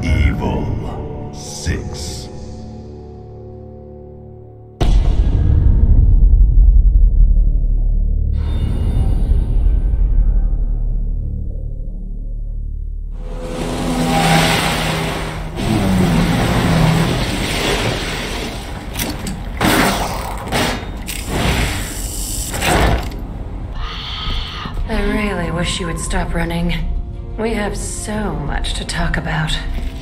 Evil 6. I really wish you would stop running. We have so much to talk about.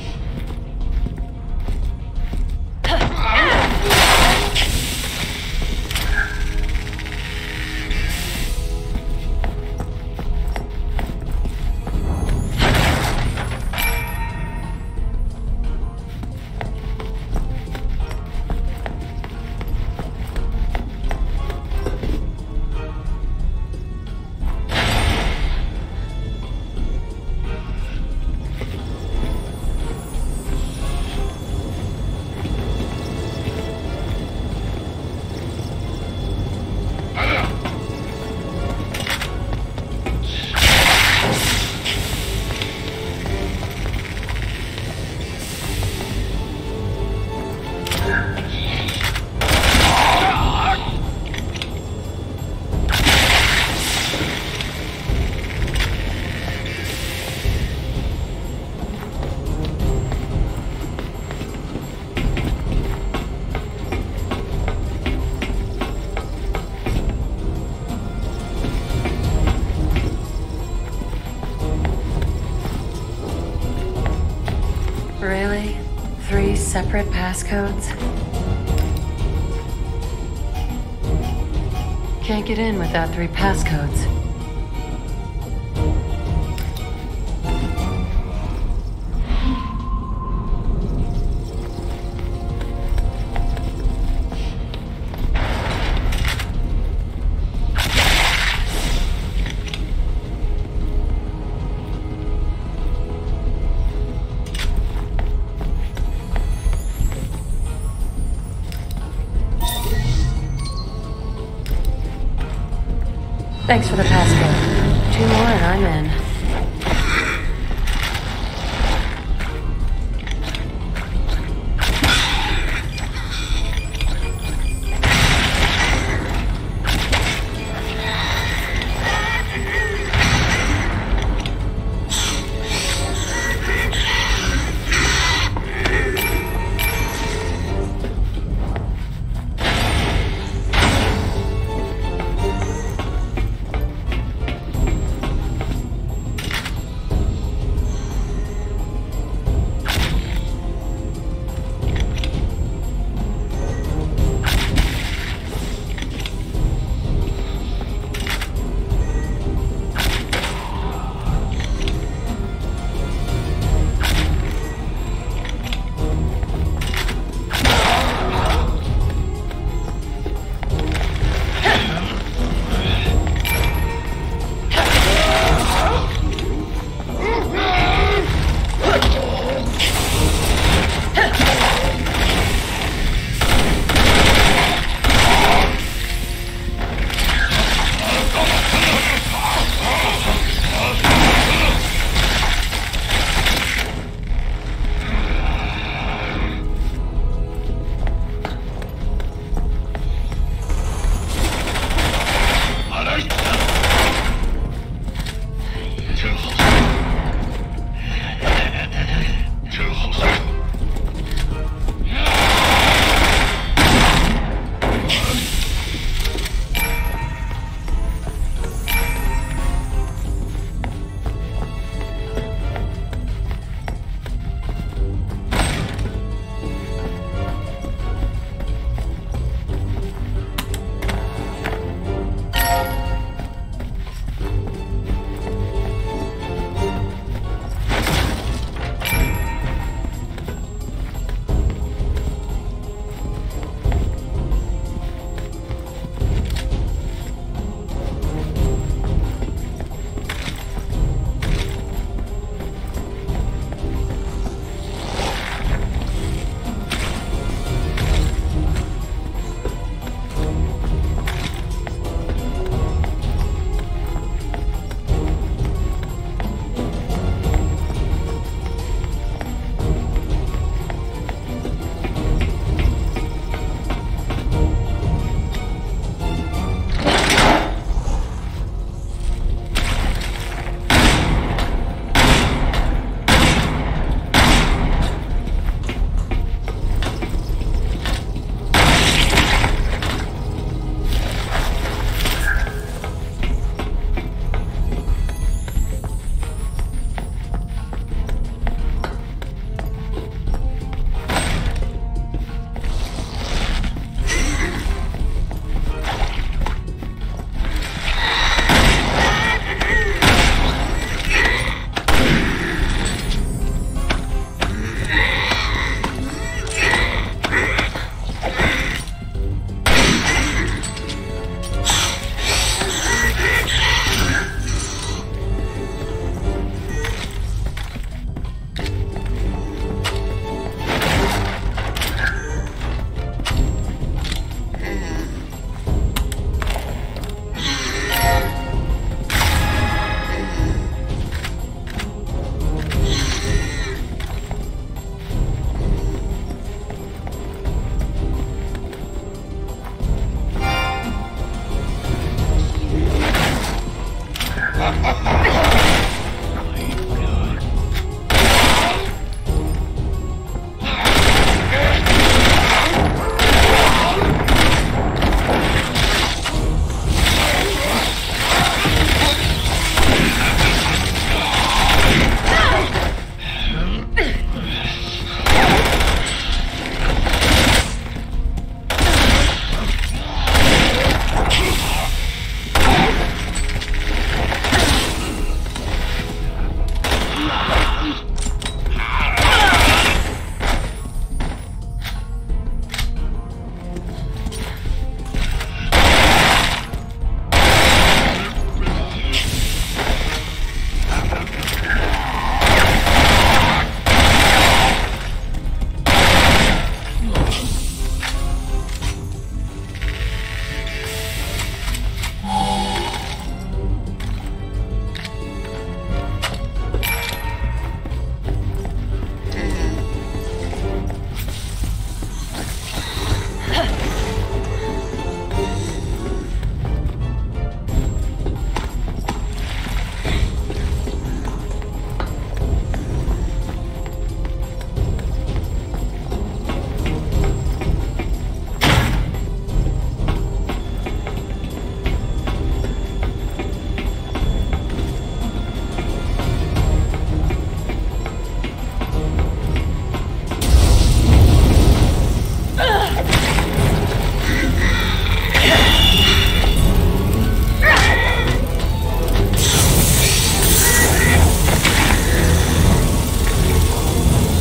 Really? 3 separate passcodes? Can't get in without 3 passcodes. Thanks for the passcode. 2 more and I'm in.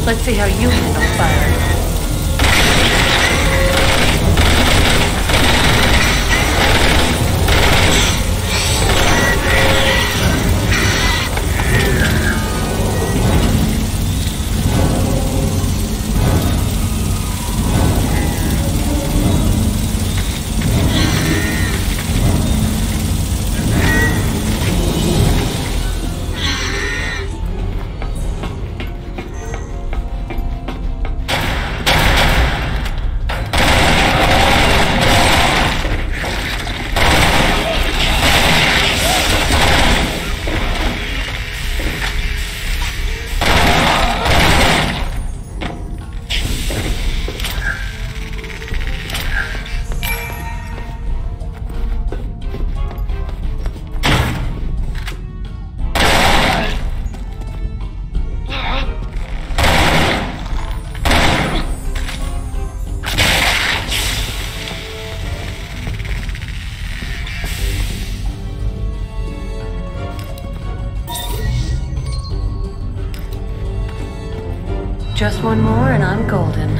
Let's see how you handle fire. Just one more and I'm golden.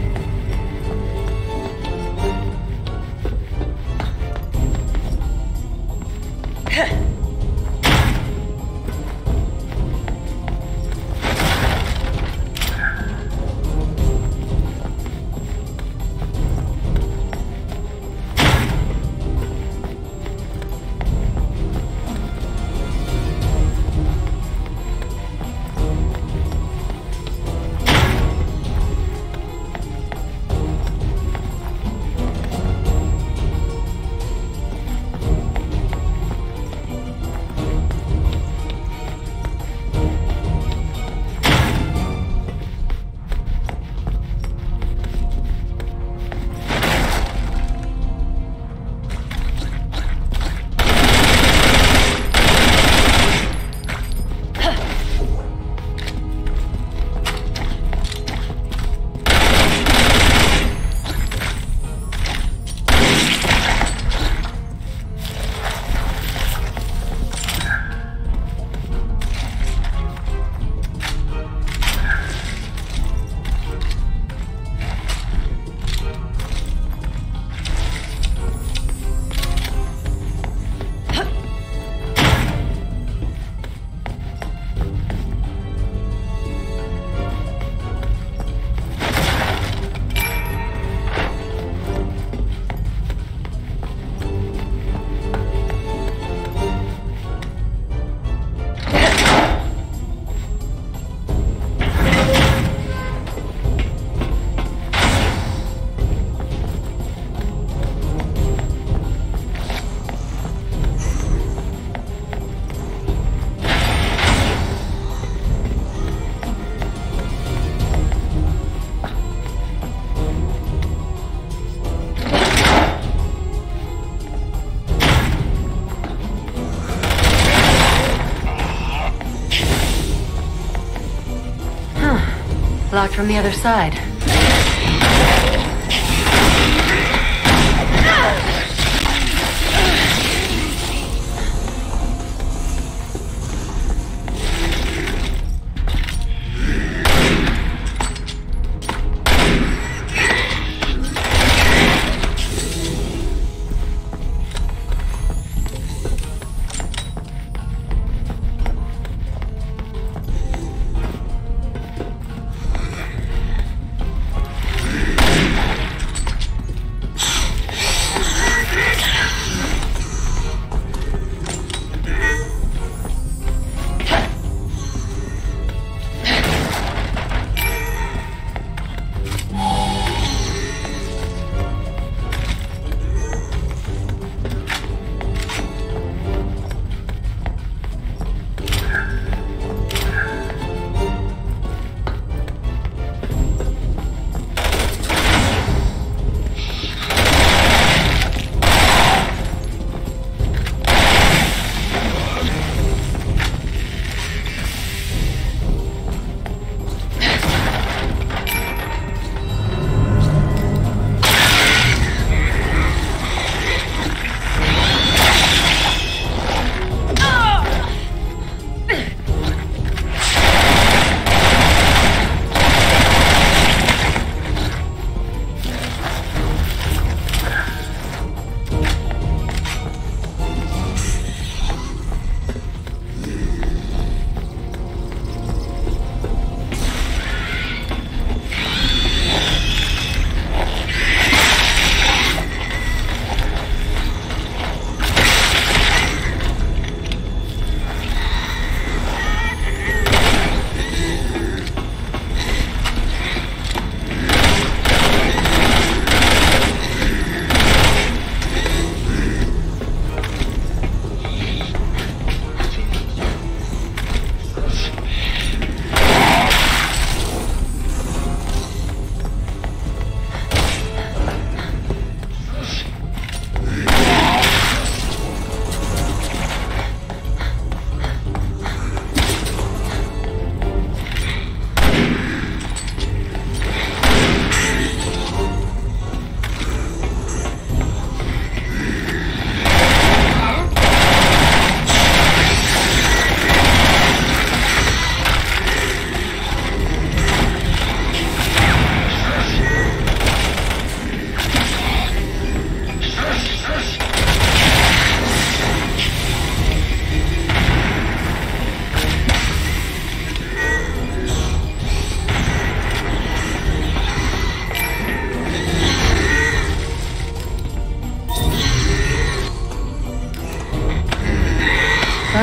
Locked from the other side.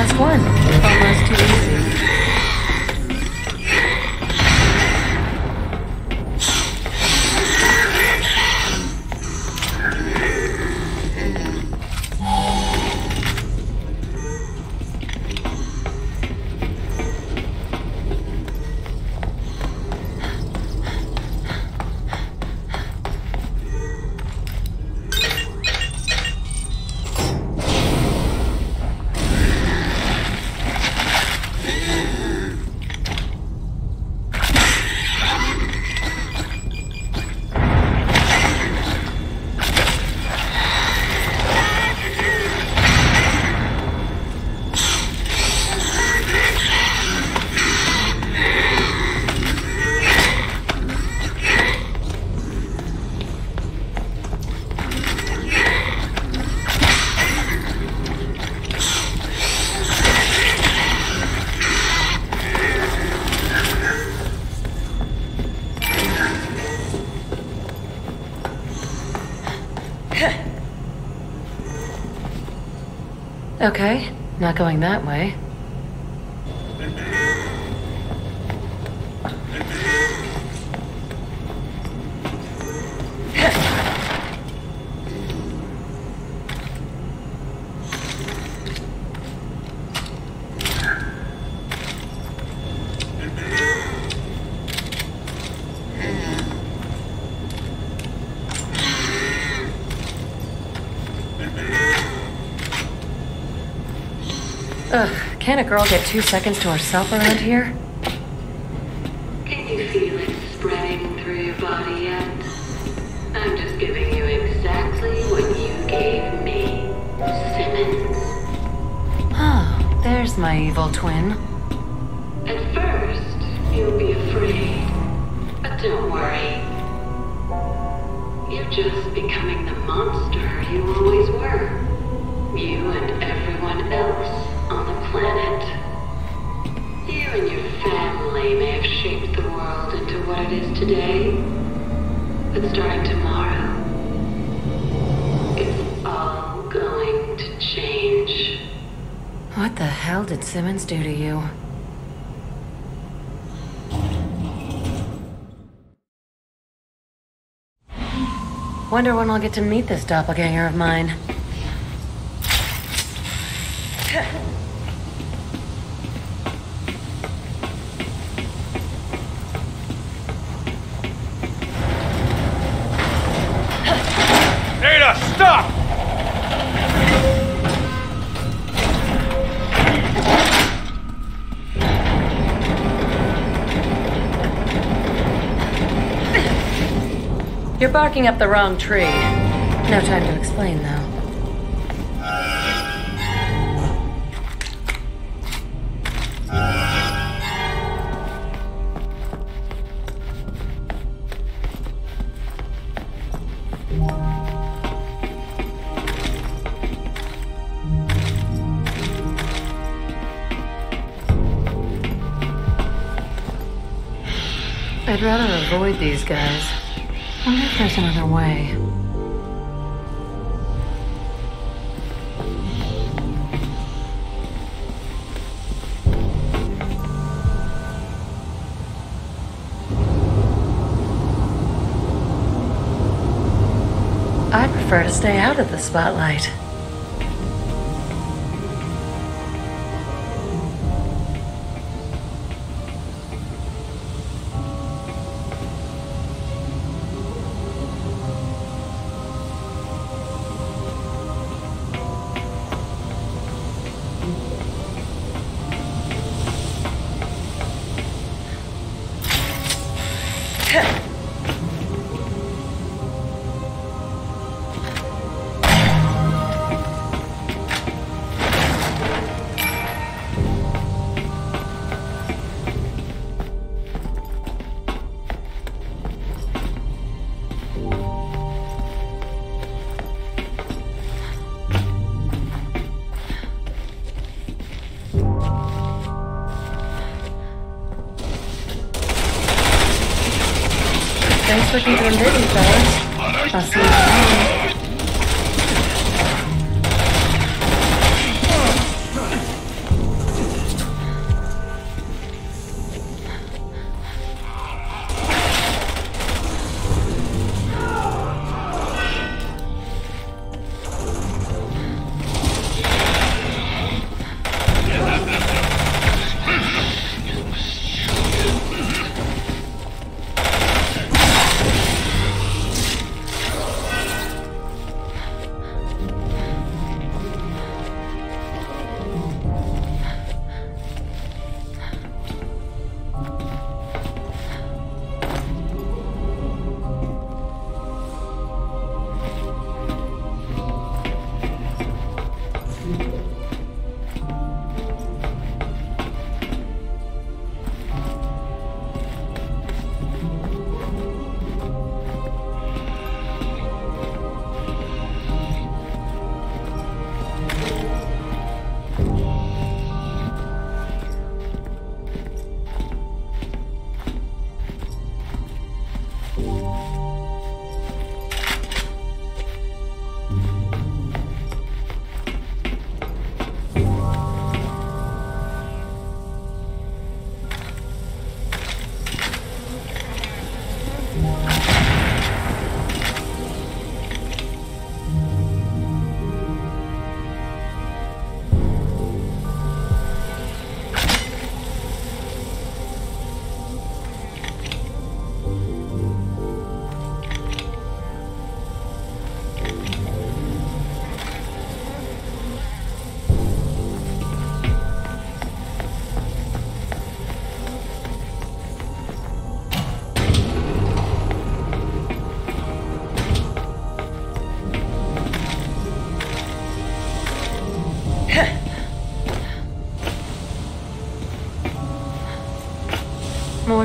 last one. Almost too easy. Okay, not going that way. Ugh, can't a girl get 2 seconds to herself around here? Can you feel it spreading through your body yet? I'm just giving you exactly what you gave me, Simmons. Oh, there's my evil twin. At first, you'll be afraid, but don't worry. You're just becoming the monster you always were. You and everyone else on the planet. You and your family may have shaped the world into what it is today, but starting tomorrow, it's all going to change. What the hell did Simmons do to you? Wonder when I'll get to meet this doppelganger of mine. Ada, stop! You're barking up the wrong tree. No time to explain, though. I'd rather avoid these guys. I wonder if there's another way. I'd prefer to stay out of the spotlight. Thanks for keeping them busy, fellas. I'll see you around.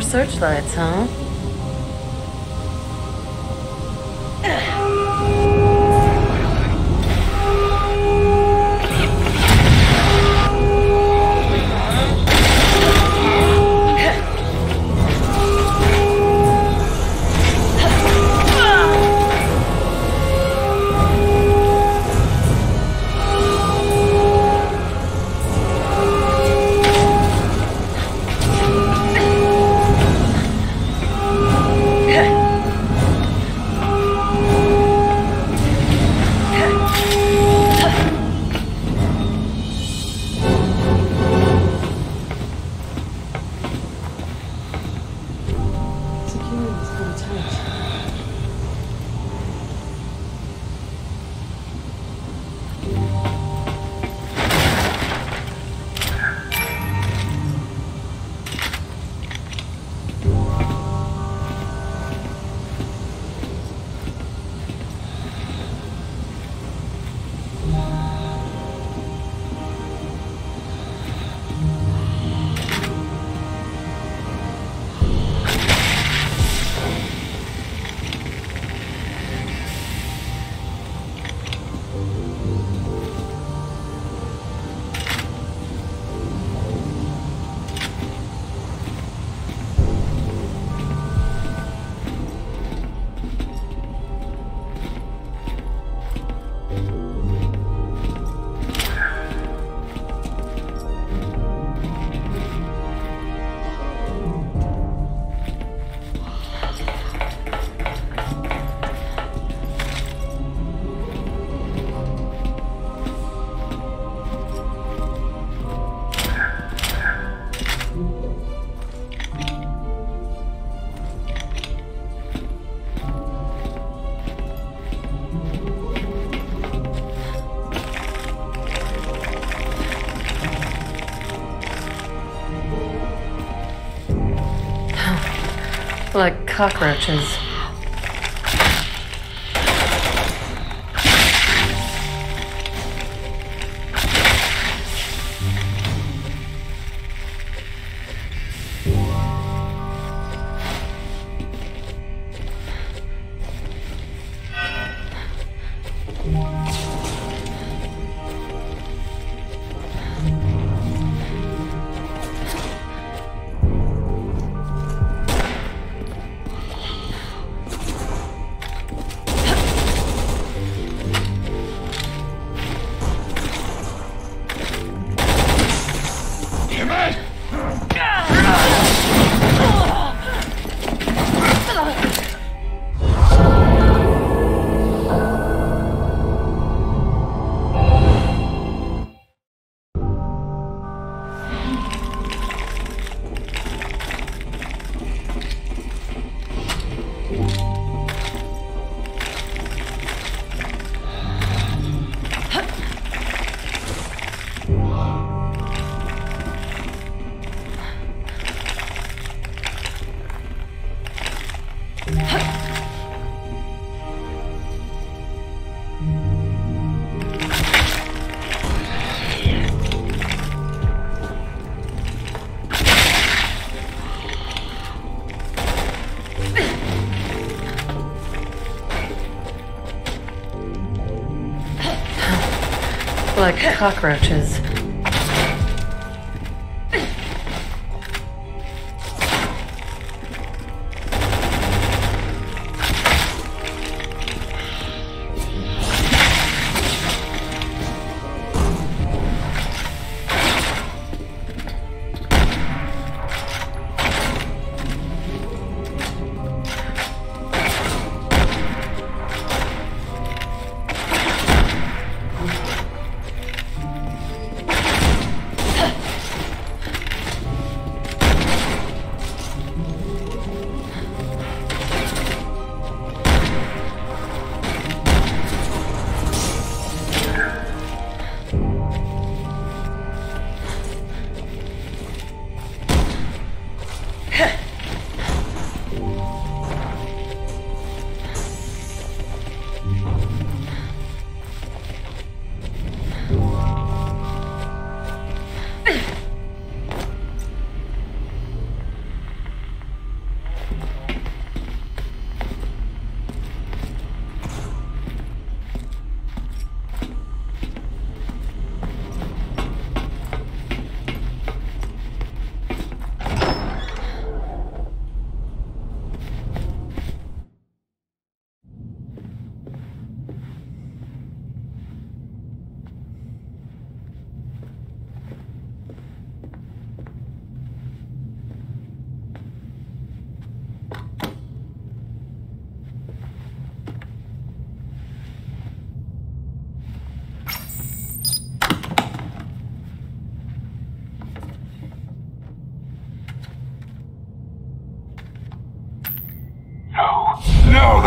searchlights, huh? Like cockroaches. Like cockroaches.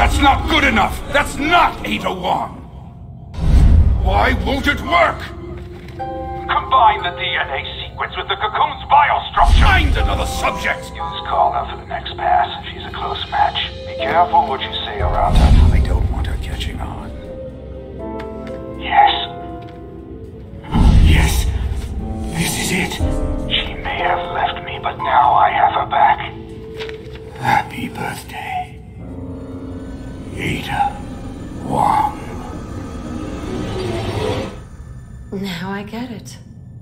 That's not good enough! That's not Ada Wong! Why won't it work? Combine the DNA sequence with the cocoon's biostructure! Find another subject! Use Carla for the next pass. She's a close match. Be careful what you say around her. I don't want her catching on. Yes. Yes. This is it. She may have left me, but now I have her back. Happy birthday, Ada Wong. Now I get it.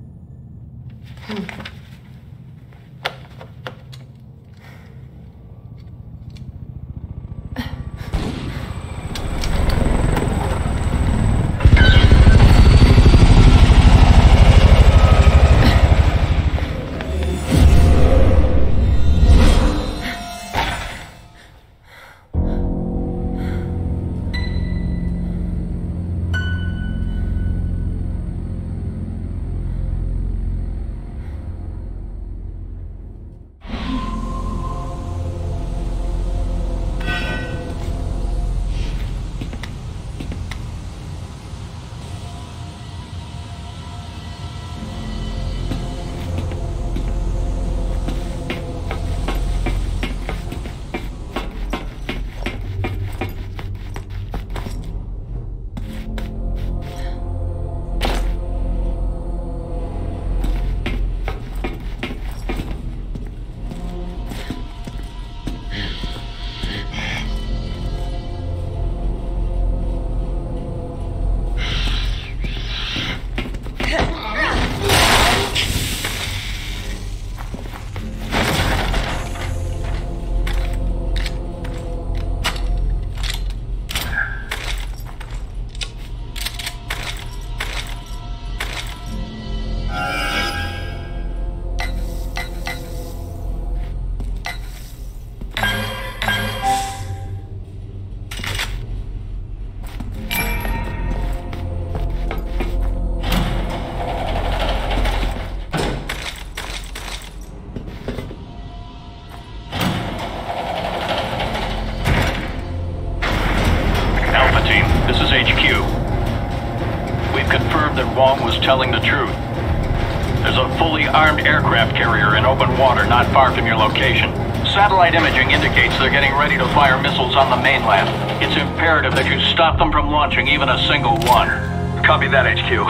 Wong was telling the truth. There's a fully armed aircraft carrier in open water not far from your location. Satellite imaging indicates they're getting ready to fire missiles on the mainland. It's imperative that you stop them from launching even a single one. Copy that, HQ.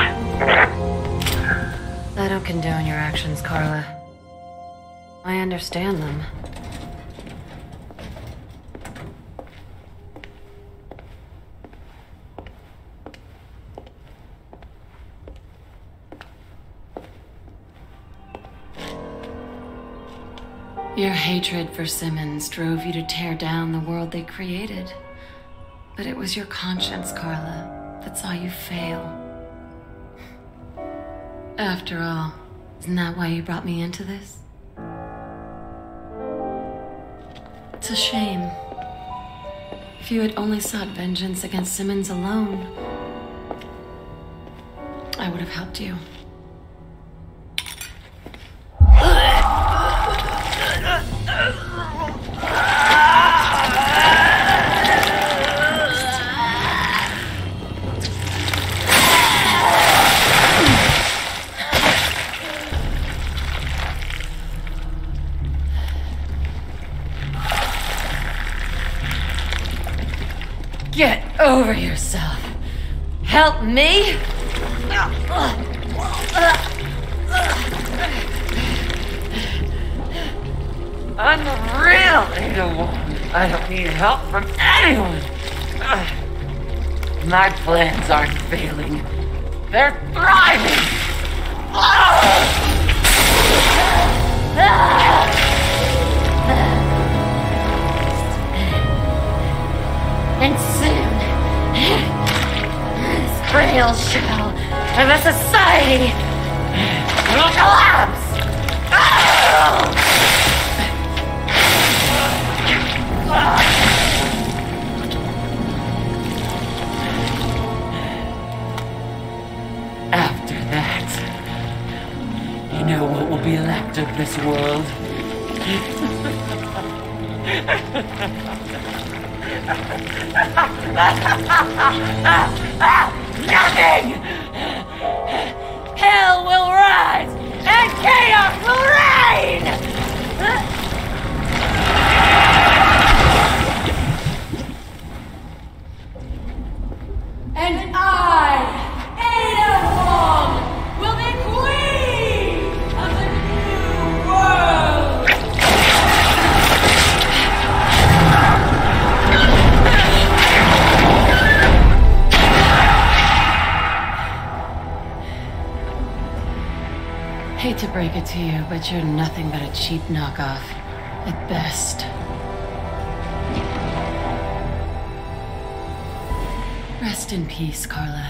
I don't condone your actions, Carla. I understand them. Your hatred for Simmons drove you to tear down the world they created. But it was your conscience, Carla, that saw you fail. After all, isn't that why you brought me into this? It's a shame. If you had only sought vengeance against Simmons alone, I would have helped you. Get over yourself. Help me? I'm the real Ada Wong. I don't need help from anyone. My plans aren't failing. They're thriving. And soon, this frail shell of a society will collapse. After that, you know what will be left of this world? Nothing! Hell will rise, and chaos will reign! And I, Ada Wong, will be queen of the new world! Hate to break it to you, but you're nothing but a cheap knockoff. At best. Rest in peace, Carla.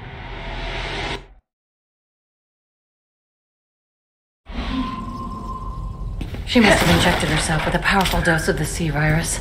She must have injected herself with a powerful dose of the C-virus.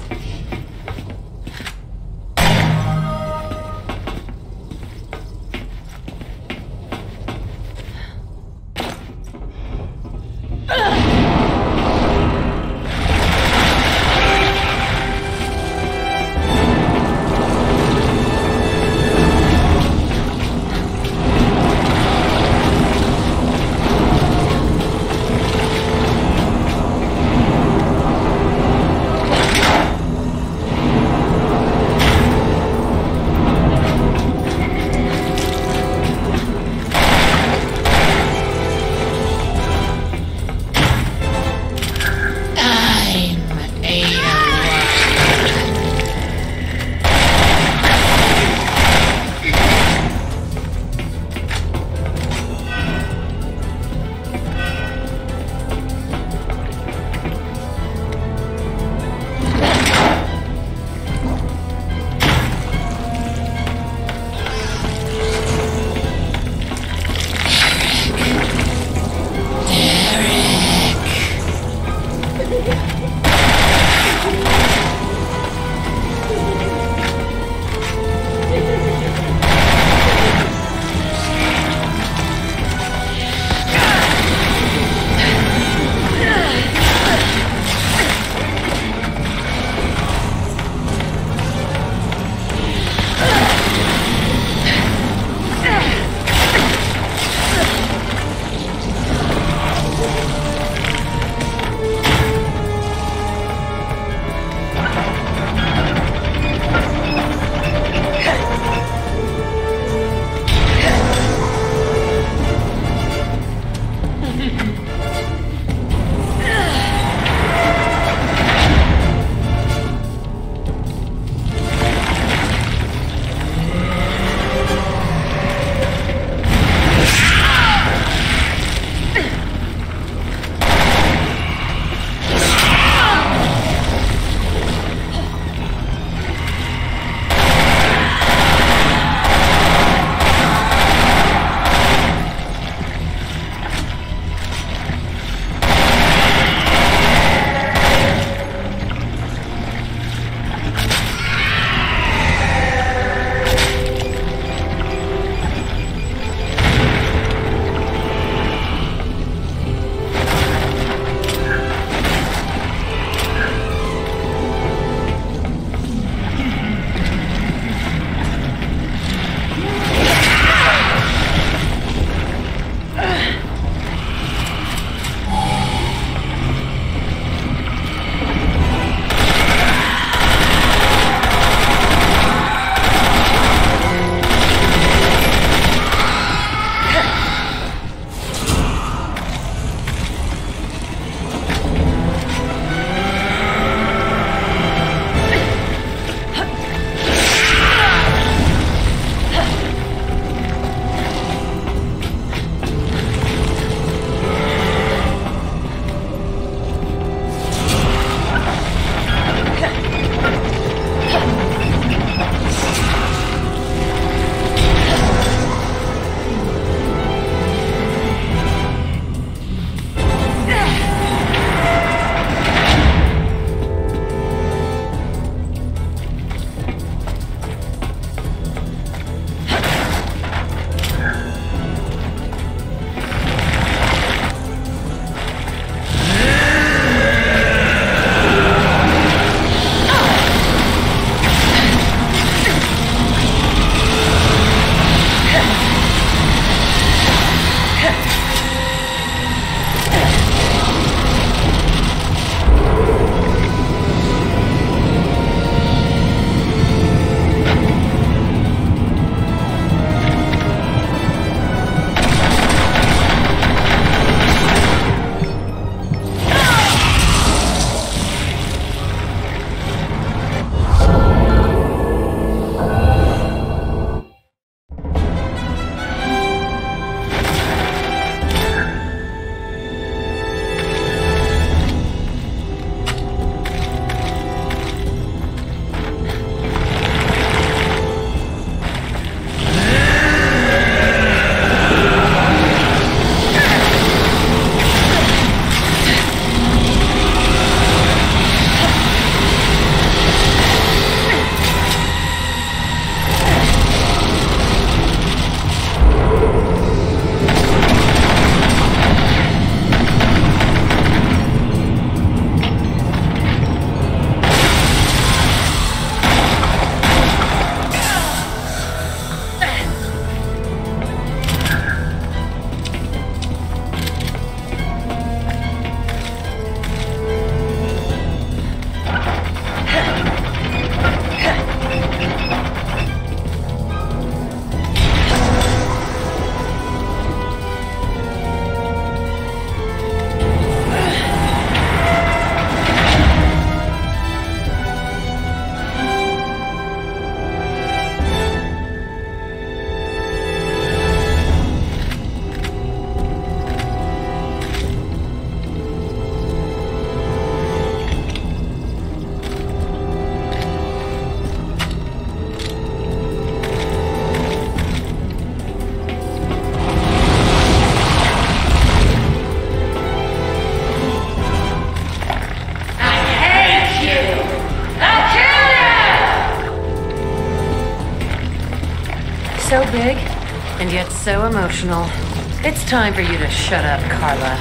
so big, and yet so emotional. It's time for you to shut up, Carla.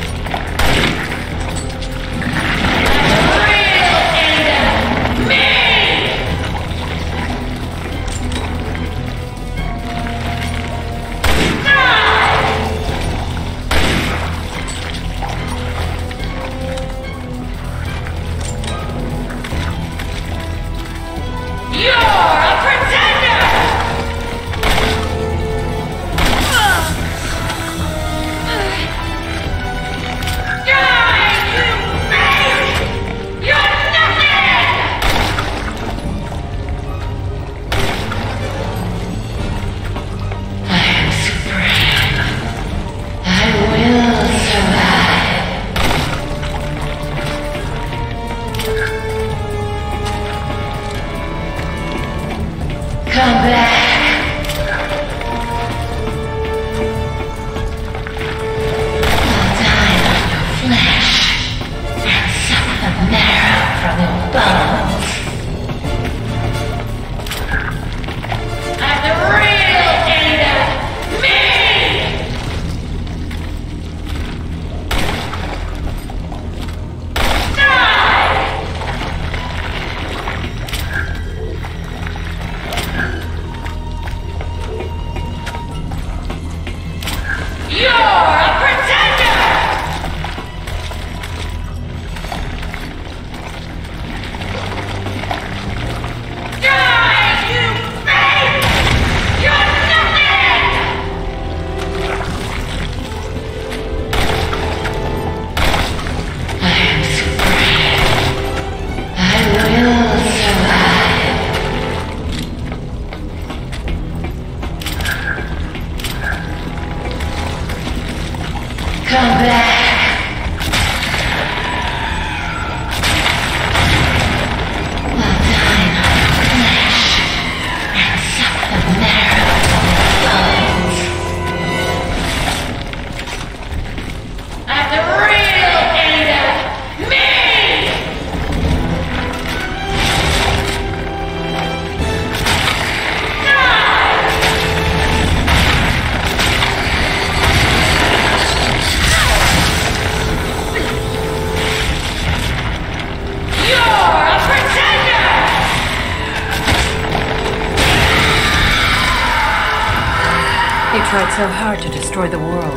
Tried so hard to destroy the world.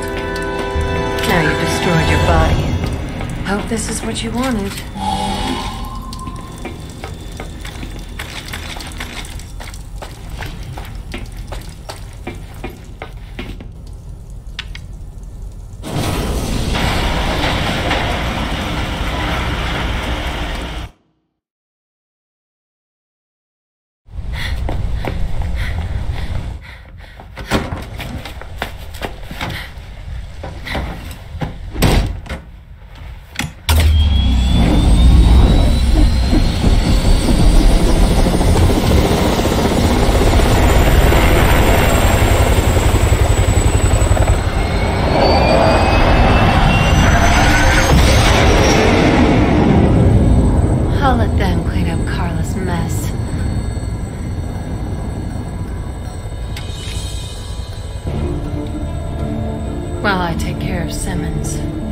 Now you've destroyed your body. Hope this is what you wanted. While I take care of Simmons.